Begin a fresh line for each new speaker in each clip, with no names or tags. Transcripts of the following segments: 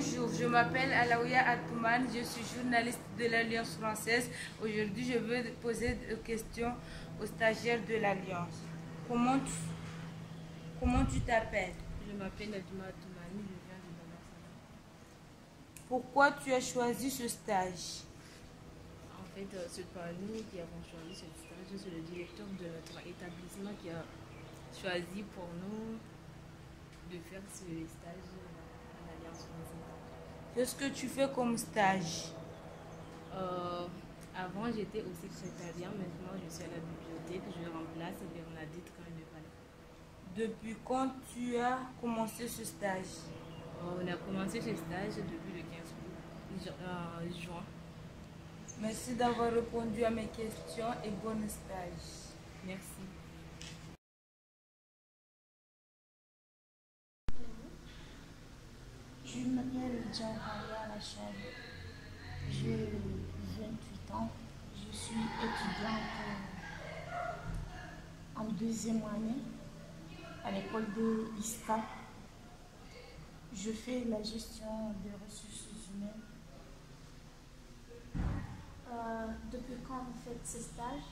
Bonjour, je m'appelle Alaouia Atoumane, je suis journaliste de l'Alliance française. Aujourd'hui, je veux poser des questions aux stagiaires de l'Alliance. Comment tu t'appelles?
Je m'appelle Adouma Atoumani, je viens de Bamako.
Pourquoi tu as choisi ce stage?
En fait, ce n'est pas nous qui avons choisi ce stage, c'est le directeur de notre établissement qui a choisi pour nous de faire ce stage à l'Alliance française.
Qu'est-ce que tu fais comme stage?
Avant, j'étais au secrétariat, maintenant je suis à la bibliothèque, je remplace Bernadette quand elle n'est pas là.
Depuis quand tu as commencé ce stage?
On a commencé ce stage depuis le 15 juin.
Merci d'avoir répondu à mes questions et bon stage.
Merci.
Je m'appelle Djahaya Rachad, j'ai 28 ans, je suis étudiante en deuxième année à l'école de l'ISCA. Je fais la gestion des ressources humaines.
Depuis quand vous faites ce stage?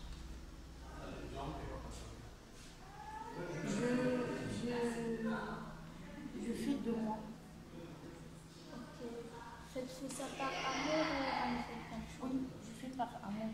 Je fais 2 mois.
Ok. Faites-vous ça par amour ou en fait?
Oui, je fais par amour.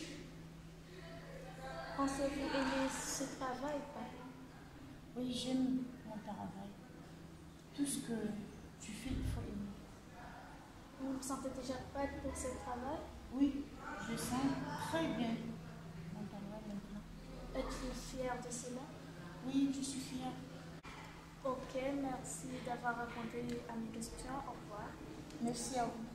Pensez-vous aimer ce travail ou pas?
Oui, j'aime mon travail. Tout ce que tu fais, il faut aimer.
Vous vous sentez déjà prête pour ce travail?
Oui, je sens très bien mon travail maintenant.
Êtes-vous fière de cela?
Oui, je suis fière.
Ok, merci d'avoir répondu à mes questions. Au revoir.
Merci à vous.